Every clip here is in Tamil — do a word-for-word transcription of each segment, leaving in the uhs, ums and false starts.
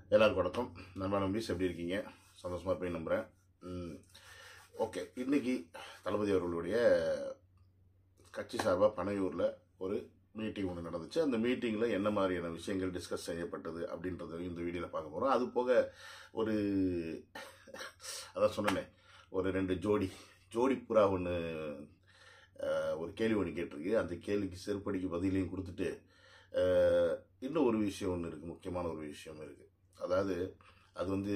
எல்லாருக்கும் வணக்கம். நம்ம நம்பிஸ் எப்படி இருக்கீங்க? சந்தோஷமாக இருப்பேன் நம்புகிறேன். ஓகே, இன்றைக்கி தளபதி அவர்களுடைய கட்சி சார்பாக பனையூரில் ஒரு மீட்டிங் ஒன்று நடந்துச்சு. அந்த மீட்டிங்கில் என்ன மாதிரியான விஷயங்கள் டிஸ்கஸ் செய்யப்பட்டது அப்படின்றத இந்த வீடியோவில் பார்க்க போகிறோம். அது போக ஒரு அதான் சொன்னேனே, ஒரு ரெண்டு ஜோடி ஜோடி புறா ஒன்று ஒரு கேள்வி ஒன்று கேட்டிருக்கு. அந்த கேள்விக்கு செருப்படிக்கு பதிலையும் கொடுத்துட்டு இன்னும் ஒரு விஷயம் ஒன்று இருக்குது, முக்கியமான ஒரு விஷயம் இருக்குது. அதாவது அது வந்து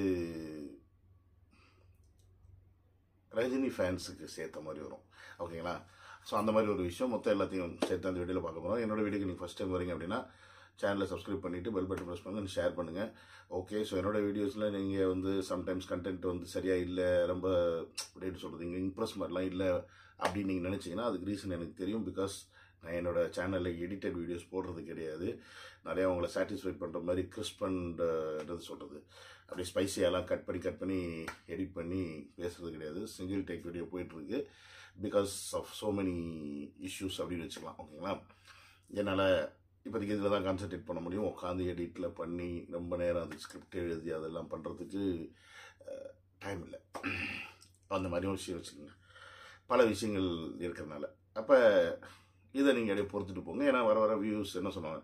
ரஜினி ஃபேன்ஸுக்கு சேர்த்த மாதிரி வரும், ஓகேங்களா? ஸோ அந்த மாதிரி ஒரு விஷயம் மொத்தம் எல்லாத்தையும் சேர்த்து அந்த வீடியோவில் பார்க்க போகிறோம். என்னோடய வீடியோக்கு நீங்கள் ஃபஸ்ட் டைம் வரீங்க அப்படின்னா சேனலை சப்ஸ்கிரைப் பண்ணிவிட்டு பெல் பட்டன் ப்ரெஸ் பண்ணுங்கள், ஷேர் பண்ணுங்கள். ஓகே, ஸோ என்னோடய வீடியோஸில் நீங்கள் வந்து சம்டைம்ஸ் கண்டென்ட் வந்து சரியாக இல்லை, ரொம்ப அப்படின்னு சொல்கிறது இங்கே இம்ப்ரெஸ் மாதிரிலாம் இல்லை அப்படின்னு நீங்கள் நினச்சிங்கன்னா அதுக்கு ரீசன் எனக்கு தெரியும். பிகாஸ் நான் என்னோடய சேனலில் எடிட்டட் வீடியோஸ் போடுறது கிடையாது. நிறையா அவங்கள சாட்டிஸ்ஃபை பண்ணுற மாதிரி கிறிஸ்ப் அண்ட் என்னது சொல்கிறது அப்படியே ஸ்பைஸியெல்லாம் கட் பண்ணி கட் பண்ணி எடிட் பண்ணி பேசுகிறது கிடையாது. சிங்கிள் டேக் வீடியோ போயிட்டுருக்கு because of so many issues அப்படின்னு வச்சுக்கலாம், ஓகேங்களா? என்னால் இப்போதைக்கு இதில் தான் கான்சன்ட்ரேட் பண்ண முடியும். உட்காந்து எடிட்டில் பண்ணி ரொம்ப நேரம் அது ஸ்கிரிப்ட் எழுதி அதெல்லாம் பண்ணுறதுக்கு டைம் இல்லை. அந்த மாதிரி விஷயம் வச்சுக்கோங்க, பல விஷயங்கள் இருக்கிறதுனால. அப்போ இதை நீங்கள் அப்படியே பொறுத்துட்டு போங்க. ஏன்னா வர வர வியூஸ் என்ன சொன்னாங்க,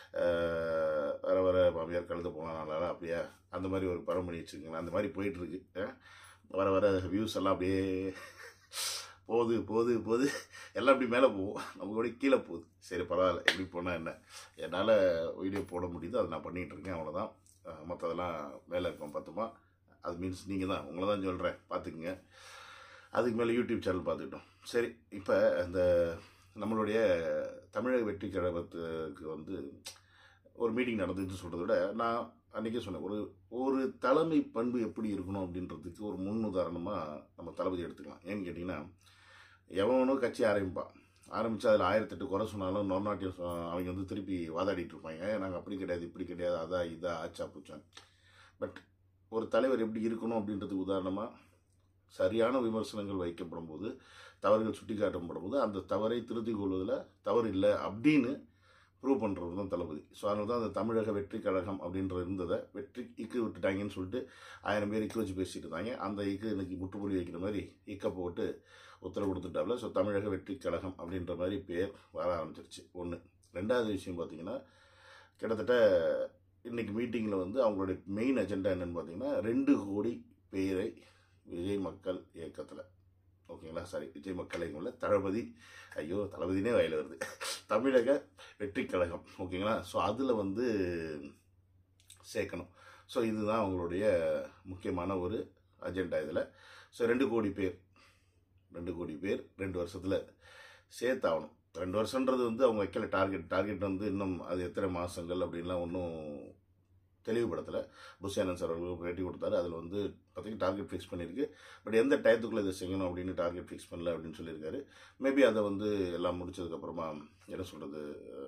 வர வர மாமியார் கழுத போனால அப்படியே அந்த மாதிரி ஒரு பரம்பரை வச்சுக்கோங்களேன். அந்த மாதிரி போயிட்டுருக்கு. வர வர வியூஸ் எல்லாம் அப்படியே போகுது போகுது போகுது எல்லாம் அப்படி மேலே போகும், நமக்கு கூட கீழே போகுது. சரி பரவாயில்ல, எப்படி போனால் என்ன, என்னால் வீடியோ போட முடியுது, அதை நான் பண்ணிகிட்ருக்கேன், அவ்வளோதான். மற்றதெல்லாம் வேலை இருக்கும் பார்த்துமா. அது மீன்ஸ் நீங்கள் தான், உங்களை தான் சொல்கிறேன், பார்த்துக்குங்க. அதுக்கு மேலே யூடியூப் சேனல் பார்த்துக்கிட்டோம். சரி, இப்போ அந்த நம்மளுடைய தமிழக வெற்றி கழகத்துக்கு வந்து ஒரு மீட்டிங் நடந்துச்சுன்னு சொல்கிறத விட நான் அன்றைக்கே சொன்னேன், ஒரு ஒரு தலைமை பண்பு எப்படி இருக்கணும் அப்படின்றதுக்கு ஒரு முன் உதாரணமாக நம்ம தளபதி எடுத்துக்கலாம். ஏன்னு கேட்டிங்கன்னா, எவனும் கட்சி ஆரம்பிப்பான், ஆரம்பித்து அதில் ஆயிரத்தெட்டு குறை சொன்னாலும் நொன்னாட்டியம் அவங்க வந்து திருப்பி வாதாடிட்டு இருப்பாங்க. நாங்கள் அப்படி கிடையாது, இப்படி கிடையாது, அதா இதா ஆச்சா பூச்சான். பட் ஒரு தலைவர் எப்படி இருக்கணும் அப்படின்றதுக்கு உதாரணமாக சரியான விமர்சனங்கள் வைக்கப்படும் போது, தவறுகள் சுட்டி காட்டப்படும் போது அந்த தவறை திருத்திக் கொள்வதில் தவறு இல்லை அப்படின்னு ப்ரூவ் பண்ணுறது தான் தளபதி. ஸோ அதனால தான் அந்த தமிழக வெற்றி கழகம் அப்படின்ற இருந்ததை வெற்றி இக்கு விட்டுட்டாங்கன்னு சொல்லிட்டு ஆயிரம் பேர் இக்கு வச்சு பேசிட்டு இருந்தாங்க. அந்த இக்கு இன்னைக்கு முற்றுப்புள்ளி வைக்கிற மாதிரி இக்க போட்டு உத்தரவு கொடுத்துட்டாப்புல. ஸோ தமிழக வெற்றி கழகம் அப்படின்ற மாதிரி பேர் வர ஆரம்பிச்சிருச்சு. ஒன்று. ரெண்டாவது விஷயம் பார்த்தீங்கன்னா, கிட்டத்தட்ட இன்றைக்கி மீட்டிங்கில் வந்து அவங்களுடைய மெயின் அஜெண்டா என்னென்னு பார்த்தீங்கன்னா, ரெண்டு கோடி பேரை விஜய் மக்கள் இயக்கத்தில், ஓகேங்களா, சாரி விஜய் மக்கள் இயக்கம்ல தளபதி, ஐயோ தளபதினே வயலில் வருது, தமிழக வெற்றி கழகம், ஓகேங்களா. ஸோ அதில் வந்து சேர்க்கணும். ஸோ இதுதான் அவங்களுடைய முக்கியமான ஒரு அஜெண்டா இதில். ஸோ ரெண்டு கோடி பேர் ரெண்டு கோடி பேர் ரெண்டு வருஷத்தில் சேர்த்தாகணும். ரெண்டு வருஷன்றது வந்து அவங்க வைக்கல டார்கெட். டார்கெட் வந்து இன்னும் அது எத்தனை மாதங்கள் அப்படின்லாம் ஒன்றும் தெளிவுபடுத்தலை. புஷியானந்த் சார் அவர்களுக்கு பேட்டி கொடுத்தாரு. அதில் வந்து பார்த்திங்கன்னா டார்கெட் ஃபிக்ஸ் பண்ணியிருக்கு. பட் எந்த டயத்துக்குள்ளே இதை செய்யணும் அப்படின்னு டார்கெட் ஃபிக்ஸ் பண்ணல அப்படின்னு சொல்லியிருக்காரு. மேபி அதை வந்து எல்லாம் முடிச்சதுக்கப்புறமா என்ன சொல்கிறது,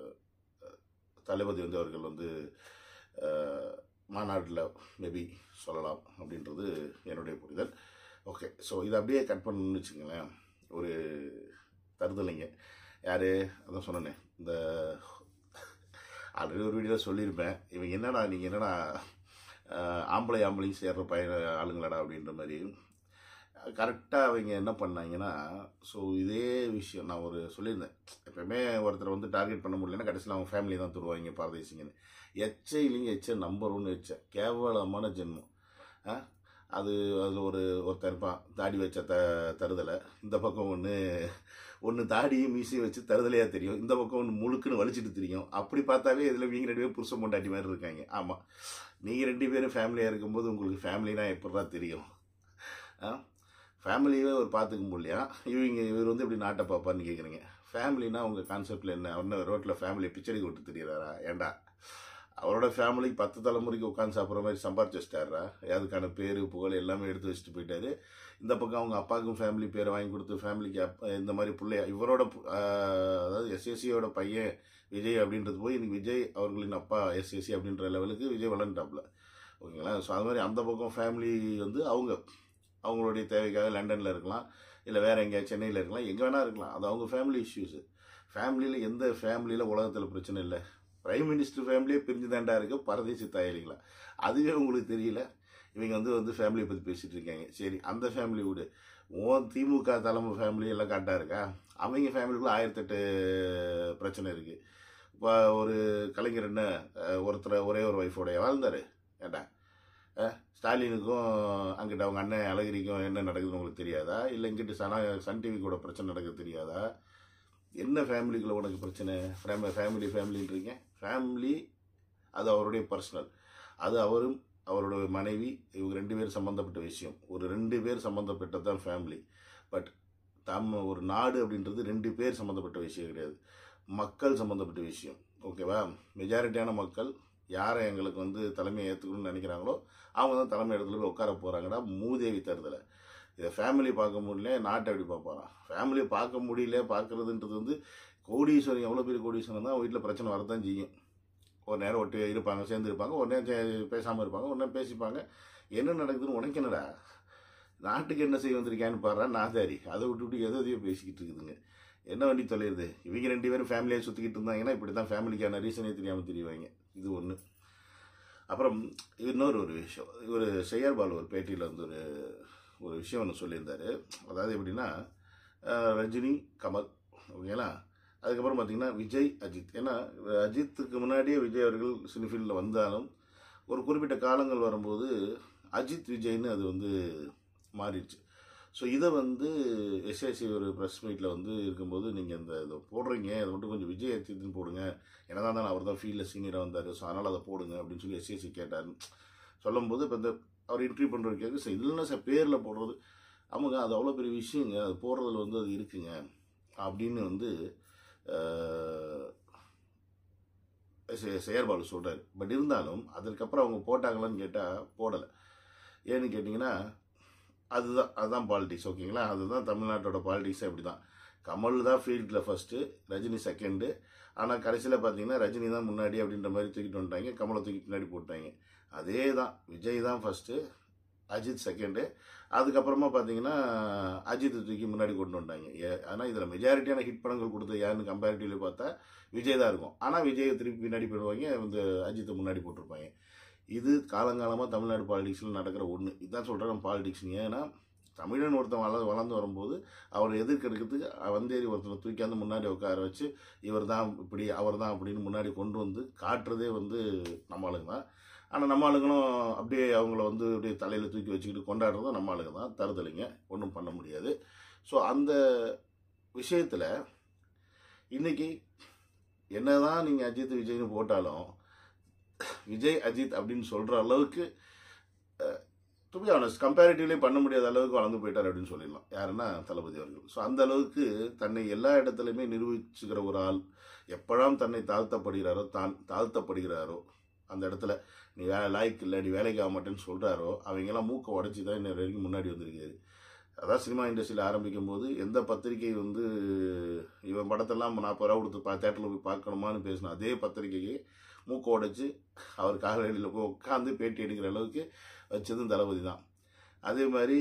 தளபதி வந்து அவர்கள் வந்து மாநாட்டில் மேபி சொல்லலாம் அப்படின்றது என்னுடைய புரிதல். ஓகே, ஸோ இதை அப்படியே கட் பண்ணணும்னு வச்சுக்கோங்களேன். ஒரு தருதலைங்க யார், அதான் சொன்னேனே, இந்த ஆல்ரெடி ஒரு வீடியோவில் சொல்லியிருப்பேன், இவங்க என்னடா நீங்கள் என்னடா ஆம்பளை ஆம்பளையும் சேர்ற பையன் ஆளுங்களாடா அப்படின்ற மாதிரி. கரெக்டாக அவங்க என்ன பண்ணாங்கன்னா, ஸோ இதே விஷயம் நான் ஒரு சொல்லியிருந்தேன், எப்போயுமே ஒருத்தரை வந்து டார்கெட் பண்ண முடியலன்னா கடைசியில் அவங்க ஃபேமிலி தான் தருவாங்க பாரதேசிங்கன்னு. எச்சையிலையும் எச்சை நம்பர் ஒன்று எச்சை கேவலமான ஜென்மம். அது அதில் ஒரு ஒருத்தர் இருப்பான், தாடி வச்ச த தருதலை, இந்த பக்கம் ஒன்று ஒன்று தாடியும் மீசையும் வச்சு தருதலையாக தெரியும், இந்த பக்கம் ஒன்று முழுக்குன்னு வலிச்சிட்டு தெரியும். அப்படி பார்த்தாவே இதில் நீங்கள் ரெண்டு பேரும் புருஷன் பொண்டாட்டி மாதிரி இருக்காங்க. ஆமாம், நீங்கள் ரெண்டு பேரும் ஃபேமிலியாக இருக்கும்போது உங்களுக்கு ஃபேமிலினா எப்படா தெரியும்? ஃபேமிலியே ஒரு பார்த்துக்க முடியலையா இவங்க, இவர் வந்து எப்படி நாட்டை பார்ப்பான்னு கேட்குறீங்க. ஃபேமிலினா உங்கள் கான்செப்டில் என்ன? ஒன்று ரோட்டில் ஃபேமிலியை பிச்சடி கொட்டு தெரியுறாரா? ஏண்டா அவரோட ஃபேமிலிக்கு பத்து தலைமுறைக்கு உட்காந்து சாப்பிட்ற மாதிரி சம்பாரிச்சு வச்சிட்டாரா? அதுக்கான பேர் புகழ் எல்லாமே எடுத்து வச்சுட்டு போயிட்டாரு. இந்த பக்கம் அவங்க அப்பாவுக்கும் ஃபேமிலி பேரை வாங்கி கொடுத்து ஃபேமிலிக்கு அப் இந்த மாதிரி பிள்ளைய இவரோட அதாவது எஸ்எஸ்சியோட பையன் விஜய் அப்படின்றது போய் இன்னைக்கு விஜய் அவர்களின் அப்பா எஸ்எஸ்சி அப்படின்ற லெவலுக்கு விஜய் வளர்ந்துட்டாப்புல, ஓகேங்களா. ஸோ அது மாதிரி அந்த பக்கம் ஃபேமிலி வந்து அவங்க அவங்களுடைய தேவைக்காக லண்டனில் இருக்கலாம், இல்லை வேறு எங்கேயா சென்னையில் இருக்கலாம், எங்கே வேணா இருக்கலாம். அது அவங்க ஃபேமிலி இஷ்யூஸு. ஃபேமிலியில் எந்த ஃபேமிலியில் உலகத்தில் பிரச்சனை இல்லை, பிரைம் மினிஸ்டர் ஃபேமிலியே பிரிஞ்சு தாண்டா இருக்கு பரதேசி தாயலிங்களா, அதுவே உங்களுக்கு தெரியல. இவங்க வந்து வந்து ஃபேமிலியை பற்றி பேசிகிட்டு இருக்காங்க. சரி, அந்த ஃபேமிலி விடு. ஓன் திமுக தலைமை ஃபேமிலி எல்லாம் கரெக்டாக இருக்கா? அவங்க ஃபேமிலிக்குள்ள ஆயிரத்தெட்டு பிரச்சனை இருக்குது. இப்போ ஒரு கலைஞர் என்ன ஒருத்தர் ஒரே ஒரு ஒய்ஃபோடைய வாழ்ந்தார். ஏண்டா ஸ்டாலினுக்கும் அங்கிட்ட அவங்க அண்ணன் அழகிரிக்கும் என்ன நடக்குதுன்னு உங்களுக்கு தெரியாதா? இல்லை இங்கிட்ட சனா சன் டிவி கூட பிரச்சனை நடக்குது தெரியாதா? என்ன ஃபேமிலிக்குள்ள உனக்கு பிரச்சனை? Family family ஃபேமிலின்றீங்க. ஃபேமிலி அது அவருடைய பர்சனல், அது அவரும் அவரோட மனைவி இவங்க ரெண்டு பேர் சம்மந்தப்பட்ட விஷயம். ஒரு ரெண்டு பேர் சம்மந்தப்பட்டது தான் ஃபேமிலி. பட் தம் ஒரு நாடு அப்படின்றது ரெண்டு பேர் சம்மந்தப்பட்ட விஷயம் கிடையாது, மக்கள் சம்மந்தப்பட்ட விஷயம். ஓகேவா? மெஜாரிட்டியான மக்கள் யாரை எங்களுக்கு வந்து தலைமையை ஏற்றுக்கணும்னு நினைக்கிறாங்களோ அவங்க தான் தலைமை இடத்துல போய் உட்கார போகிறாங்கன்னா மூதேவி தருதலை. இதை ஃபேமிலி பார்க்க முடியல, நாட்டை எப்படி பார்ப்பாரான்? ஃபேமிலியை பார்க்க முடியல, பார்க்குறதுன்றது வந்து கோடீஸ்வரன் எவ்வளோ பெரிய கோடீஸ்வரன் தான் வீட்டில் பிரச்சனை வரதான் செய்யும். ஒரு நேரம் ஒட்டி இருப்பாங்க, சேர்ந்து இருப்பாங்க, ஒரு நேரம் பேசாமல் இருப்பாங்க, ஒரு நேரம் பேசிப்பாங்க. என்ன நடக்குதுன்னு உனக்கு என்னடா? நாட்டுக்கு என்ன செய்ய வந்திருக்கான்னு பாடுறா நாதாரி. அதை விட்டு விட்டு எதோ எதையோ பேசிக்கிட்டு இருக்குதுங்க. என்ன வண்டி தொலையுது? இவங்க ரெண்டு பேரும் ஃபேமிலியாக சுற்றிக்கிட்டு இருந்தாங்கன்னா இப்படி தான் ஃபேமிலிக்கான ரீசனே தெரியாமல் தெரியுவாங்க. இது ஒன்று. அப்புறம் இன்னொரு ஒரு விஷயம், இவர் செய்யார் பாலு ஒரு பேட்டியில் வந்து ஒரு ஒரு விஷயம் ஒன்று சொல்லியிருந்தார். அதாவது எப்படின்னா ரஜினி கமல் ஓகேங்களா, அதுக்கப்புறம் பார்த்தீங்கன்னா விஜய் அஜித். ஏன்னா அஜித்துக்கு முன்னாடியே விஜய் அவர்கள் சினிஃபீல்டில் வந்தாலும் ஒரு குறிப்பிட்ட காலங்கள் வரும்போது அஜித் விஜய்னு அது வந்து மாறிடுச்சு. ஸோ இதை வந்து எஸ்ஏசி ஒரு ப்ரெஸ் மீட்டில் வந்து இருக்கும்போது நீங்கள் இந்த இதை போடுறீங்க, அதை மட்டும் கொஞ்சம் விஜய் அஜித்னு போடுங்க, ஏன்னா தான் அவர் தான் ஃபீல்டில் சீனியராக வந்தார், ஸோ அதனால் அதை போடுங்க அப்படின்னு சொல்லி எஸ்ஏசி கேட்டார். சொல்லும்போது இப்போ இந்த அவர் இன்டர்வியூ பண்ணுறது கேட்க சார் இல்லைன்னா சார் பேரில் போடுறது ஆமாங்க அது அவ்வளோ பெரிய விஷயங்க, அது போடுறதுல வந்து அது இருக்குங்க அப்படின்னு வந்து செயற்பாடு சொல்கிறார். பட் இருந்தாலும் அதுக்கப்புறம் அவங்க போட்டாங்களான்னு கேட்டால் போடலை. ஏன்னு கேட்டிங்கன்னா அதுதான் அதுதான் பாலிடிக்ஸ். ஓகேங்களா? அதுதான் தமிழ்நாட்டோட பாலிடிக்ஸே அப்படி தான். கமல் தான் ஃபீல்டில் ஃபஸ்ட்டு, ரஜினி செகண்டு. ஆனால் கடைசியில் பார்த்தீங்கன்னா ரஜினி தான் முன்னாடி அப்படின்ற மாதிரி தூக்கிட்டு வந்துட்டாங்க, கமலை தூக்கி பின்னாடி போட்டாங்க. அதே தான், விஜய் தான் ஃபஸ்ட்டு, அஜித் செகண்டு, அதுக்கப்புறமா பார்த்தீங்கன்னா அஜித் தூக்கி முன்னாடி கொண்டு வந்துட்டாங்க. ஏ ஆனால் இதில் மெஜாரிட்டியான ஹிட் படங்கள் கொடுத்தது யாருன்னு கம்பேரிட்டிவ்லி பார்த்தா விஜய் தான் இருக்கும். ஆனால் விஜயை திருப்பி பின்னாடி போயிடுவாங்க, இந்த அஜித்தை முன்னாடி போட்டிருப்பாங்க. இது காலங்காலமாக தமிழ்நாடு பாலிடிக்ஸில் நடக்கிற ஒன்று. இதுதான் சொல்கிறேன் பாலிடிக்ஸ். ஏன்னா தமிழன் ஒருத்தன் வள வளர்ந்து வரும்போது அவர் எதிர்க்கிறதுக்கு வந்தேறி ஒருத்தனை தூக்கியாந்து முன்னாடி உட்கார வச்சு இவர் தான் இப்படி அவர் தான் அப்படின்னு முன்னாடி கொண்டு வந்து காட்டுறதே வந்து நம்ம ஆளுங்க தான். ஆனால் நம்ம ஆளுங்களும் அப்படியே அவங்கள வந்து அப்படியே தலையில் தூக்கி வச்சுக்கிட்டு கொண்டாடுறதும் நம்ம ஆளுங்க தான். தருதலைங்க, ஒன்றும் பண்ண முடியாது. ஸோ அந்த விஷயத்தில் இன்றைக்கி என்ன தான் நீங்கள் அஜித் விஜய்னு போட்டாலும் விஜய் அஜித் அப்படின்னு சொல்கிற அளவுக்கு டு பி ஆனஸ்ட் கம்பேரிட்டிவ்லி பண்ண முடியாத அளவுக்கு வளர்ந்து போயிட்டார் அப்படின்னு சொல்லிடலாம். யாருன்னா தளபதி அவர்கள். ஸோ அந்த அளவுக்கு தன்னை எல்லா இடத்துலையுமே நிரூபிச்சுக்கிற ஒரு ஆள். எப்பெல்லாம் தன்னை தாழ்த்தப்படுகிறாரோ தான் தாழ்த்தப்படுகிறாரோ அந்த இடத்துல நீ வேலை லாய்க்கு இல்லை, நீ வேலைக்கு ஆக மாட்டேன்னு சொல்கிறாரோ அவங்கெல்லாம் மூக்கை உடச்சி தான் இன்னும் வரைக்கும் முன்னாடி வந்திருக்காரு. அதான் சினிமா இண்டஸ்ட்ரியில் ஆரம்பிக்கும் போது எந்த பத்திரிகை வந்து இவன் படத்தெல்லாம் நாற்பது ரூபா கொடுத்து பா தேட்டரில் போய் பார்க்கணுமான்னு பேசினா அதே பத்திரிகைக்கு மூக்கை உடைச்சி அவர் காலடியில் போய் உட்காந்து பேட்டி எடுக்கிற அளவுக்கு வச்சதும் தளபதி தான். அதே மாதிரி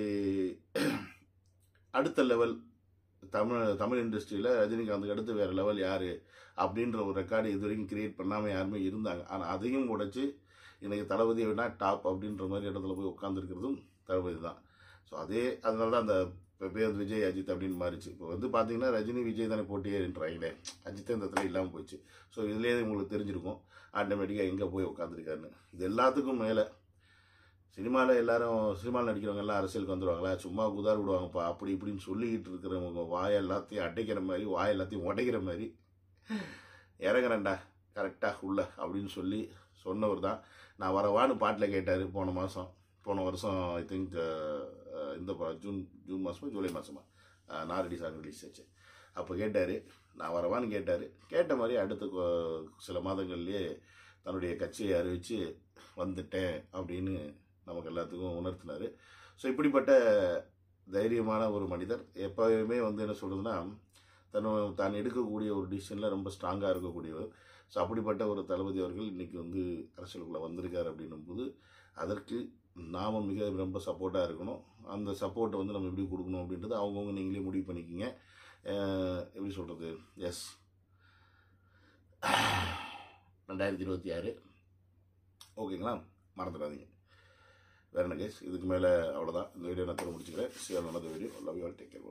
அடுத்த லெவல் தமிழ் தமிழ் இண்டஸ்ட்ரியில் ரஜினிகாந்துக்கு அடுத்து வேறு லெவல் யார் அப்படின்ற ஒரு ரெக்கார்டு இது வரைக்கும் கிரியேட் பண்ணாமல் யாருமே இருந்தாங்க. ஆனால் அதையும் உடைச்சி இன்றைக்கி தளபதி விட டாப் அப்படின்ற மாதிரி இடத்துல போய் உட்காந்துருக்கிறதும் தளபதி தான். ஸோ அதே அதனால தான் அந்த பேர் விஜய் அஜித் அப்படின்னு மாறிச்சு. இப்போ வந்து பார்த்தீங்கன்னா ரஜினி விஜய் தானே போட்டியேன்றாங்களே, அஜித்தே இந்த இடத்துல இல்லாமல் போயிடுச்சு. ஸோ இதுலேயே உங்களுக்கு தெரிஞ்சிருக்கும் ஆட்டோமேட்டிக்காக எங்கே போய் உட்காந்துருக்காருன்னு. இது எல்லாத்துக்கும் மேலே சினிமாவில் எல்லாரும் சினிமாவில் நடிக்கிறவங்க எல்லாம் அரசியலுக்கு வந்துடுவாங்களா, சும்மா குதார் விடுவாங்கப்பா அப்படி இப்படின்னு சொல்லிக்கிட்டு இருக்கிறவங்க வாய் எல்லாத்தையும் அடைக்கிற மாதிரி வாய் எல்லாத்தையும் உடைக்கிற மாதிரி இறங்குறேன்டா கரெக்டாக உள்ள அப்படின்னு சொல்லி சொன்னவர் தான். நான் வரவான்னு பாட்டில் கேட்டார் போன மாதம் போன வருஷம் ஐ திங்க் இந்த ஜூன் ஜூன் மாதமா ஜூலை மாதமா நாரடி சாங் ரிலீஸ் ஆச்சு. அப்போ கேட்டார், நான் வரவான்னு கேட்டார். கேட்ட மாதிரி அடுத்த சில மாதங்கள்லேயே தன்னுடைய கட்சியை அறிவித்து வந்துட்டேன் அப்படின்னு நமக்கு எல்லாத்துக்கும் உணர்த்தினார். ஸோ இப்படிப்பட்ட தைரியமான ஒரு மனிதர் எப்போவுமே வந்து என்ன சொல்கிறதுனா தன் தான் எடுக்கக்கூடிய ஒரு டிசிஷனில் ரொம்ப ஸ்ட்ராங்காக இருக்கக்கூடியவர். ஸோ அப்படிப்பட்ட ஒரு தளபதி அவர்கள் இன்றைக்கி வந்து அரசியலுக்குள்ளே வந்திருக்கார் அப்படின்னும் போது அதற்கு நாம் மிக ரொம்ப சப்போர்ட்டாக இருக்கணும். அந்த சப்போர்ட்டை வந்து நம்ம எப்படி கொடுக்கணும் அப்படின்றது அவங்கவுங்க நீங்களே முடிவு பண்ணிக்கிங்க. எப்படி சொல்கிறது, எஸ் ரெண்டாயிரத்தி இருபத்தி ஆறு ஓகேங்களா, மறந்துடாதீங்க. வேறு என்ன கேஸ், இதுக்கு மேலே அவ்வளோதான். இந்த வீடியோ நான் தர முடிச்சுக்கிறேன். சி ஆல் நல்ல video. Love you all, take care.